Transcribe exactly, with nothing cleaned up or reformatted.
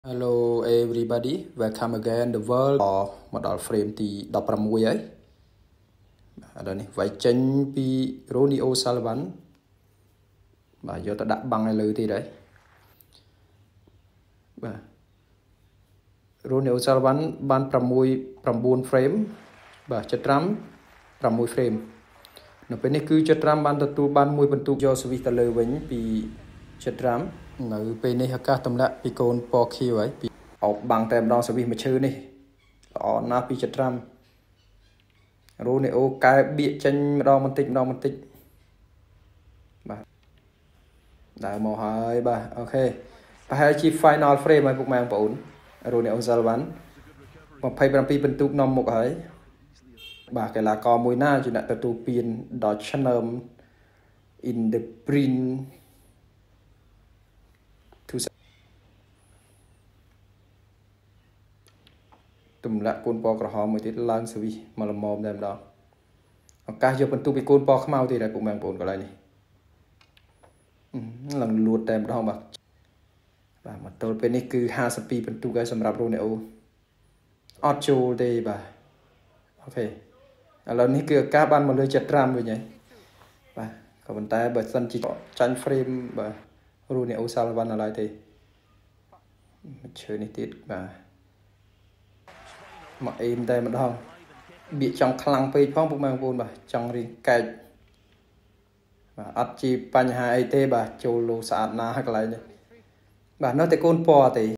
Hello everybody, welcome again the world or model frame tí đọc ra mùi ấy. Ở đây này, vậy chân pi Ronnie O'Sullivan. Và giờ ta đặt bằng này lư thì đấy. Và Ronnie O'Sullivan ban ra mùi ra buôn frame. Và chất rắm ra mùi frame. Nó bên này cứ chất rắm ban tatu ban mùi bentuk do sự việc ta lư vĩnh pi chất rắm.នៅពេលនេះឱកាសតម្លាក់ពីកូនពណ៌ខៀវហើយពីអោបបាំងតែម្ដងសវិសមួយឈើនេះល្អណាស់ពីចិត្តត្រាំរ៉ូណេអូកែបៀកចេញម្ដងបន្តិចម្ដងបន្តិចបាទដើរមកហើយបាទអូខេប្រហែលជា final frame ហើយពុកម៉ែបងប្អូនរ៉ូណេអូសាល់វ៉ាន់ยี่สิบเจ็ดបន្ទុកនាំមុខហើយបាទកីឡាករមួយណាជាអ្នកទទួលពានដ៏ឆ្នើម in the printទម្លាក់កូនពណ៌ក្រហមមួយទៀតឡើងសវិសមកល្មមតែម្ដងឱកាសយកបន្ទុកពីកូនពណ៌ខ្មៅទៀតហើយពុកម៉ែបងប្អូនកន្លែងនេះឡើងលួតតែម្ដងបាទបាទមកទល់ពេលនេះគឺห้าสิบสองបន្ទុកហើយសម្រាប់រ៉ូណេអូអត់ចូលទេបាទអូខេឥឡូវនេះគឺឱកាសបានមកលើចិត្តត្រាំវិញហើយបាទក៏ប៉ុន្តែបើសិនជាចាញ់ frame បាទរ៉ូណេអូសាល់វ៉ាន់ឡើយទេឈើនេះទៀតបាទមកអេមតែម្ដងបៀកចង់ខ្លាំងពេកផងពុកម៉ែបងប្អូនបាទចង់រៀងកែកបាទអត់ជាបញ្ហាអីទេបាទចូលលោស្អាតណាស់ហើយកន្លែងនេះបាទនៅតែកូនពណ៌ទេ